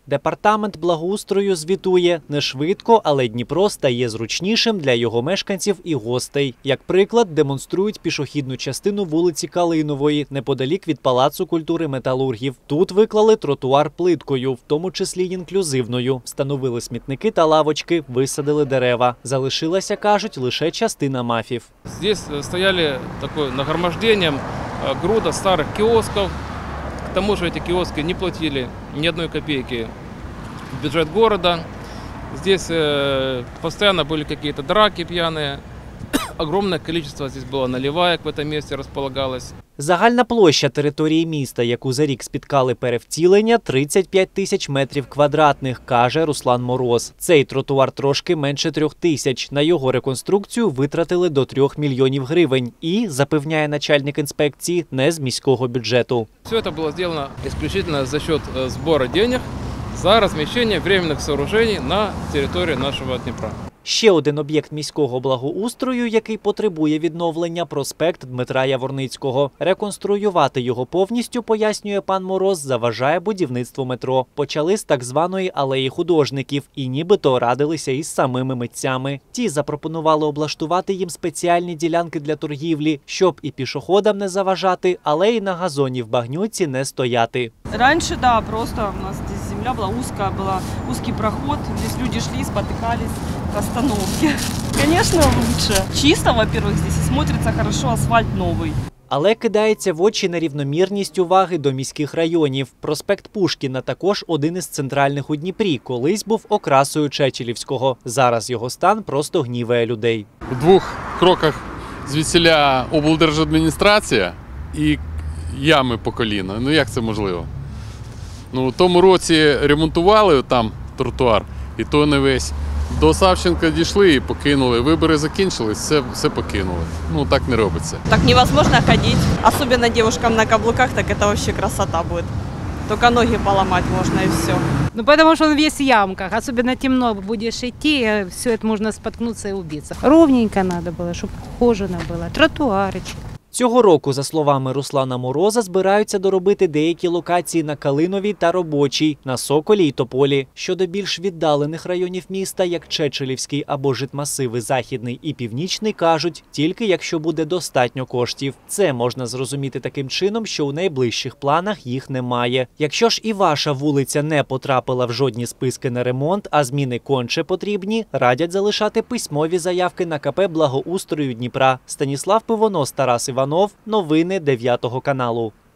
Департамент благоустрою звітує – не швидко, але Дніпро стає зручнішим для його мешканців і гостей. Як приклад, демонструють пішохідну частину вулиці Калинової, неподалік від Палацу культури металургів. Тут виклали тротуар плиткою, в тому числі інклюзивною. Встановили смітники та лавочки, висадили дерева. Залишилася, кажуть, лише частина МАФів. Здесь стояли такое нагромождением груда старых киосков. К тому же эти киоски не платили ни одной копейки в бюджет города. Здесь постоянно были какие-то драки пьяные. Огромное количество здесь было наливаек в этом месте располагалось. Загальна площа території міста, яку за рік спіткали перевтілення – 35 тисяч метрів квадратних, каже Руслан Мороз. Цей тротуар трошки менше 3 тисяч. На його реконструкцію витратили до 3 мільйонів гривень. І, запевняє начальник інспекції, не з міського бюджету. Все это было сделано исключительно за счет сбора денег за размещение временных сооружений на территории нашего Днепра. Ще один об'єкт міського благоустрою, який потребує відновлення – проспект Дмитра Яворницького. Реконструювати його повністю, пояснює пан Мороз, заважає будівництво метро. Почали з так званої алеї художників і нібито радилися із самими митцями. Ті запропонували облаштувати їм спеціальні ділянки для торгівлі, щоб і пішоходам не заважати, але й на газоні в багнюці не стояти. Раньше, да, просто у нас здесь земля была узкая, был узкий проход, здесь люди шли, спотыкались к остановке. Конечно, лучше. Чисто, во-первых, здесь и смотрится хорошо, асфальт новый. Але кидається в очі нерівномірність уваги до міських районів. Проспект Пушкіна також один із центральних у Дніпрі. Колись був окрасою Чечелівського. Зараз його стан просто гніває людей. У 2 кроках звідсіля облдержадміністрація і ями по коліна. Ну як це можливо? Ну, у тому році ремонтували там тротуар, і то не весь. До Савченка дійшли і покинули. Вибори закінчились, все покинули. Ну, так не робиться. Так невозможно ходить, особенно девушкам на каблуках, так это вообще красота будет. Только ноги поломать можно и все. Ну, потому что он весь в ямках, особенно темно будешь идти, все это можно споткнуться и убиться. Ровненько надо было, чтобы ухожено было, тротуарчик. Цього року, за словами Руслана Мороза, збираються доробити деякі локації на Калиновій та Робочій, на Соколі і Тополі. Щодо більш віддалених районів міста, як Чечелівський або житмасиви Західний і Північний, кажуть, тільки якщо буде достатньо коштів. Це можна зрозуміти таким чином, що у найближчих планах їх немає. Якщо ж і ваша вулиця не потрапила в жодні списки на ремонт, а зміни конче потрібні, радять залишати письмові заявки на КП благоустрою Дніпра. Станіслав Пивонос, Тарас Іванов. Новини 9 каналу.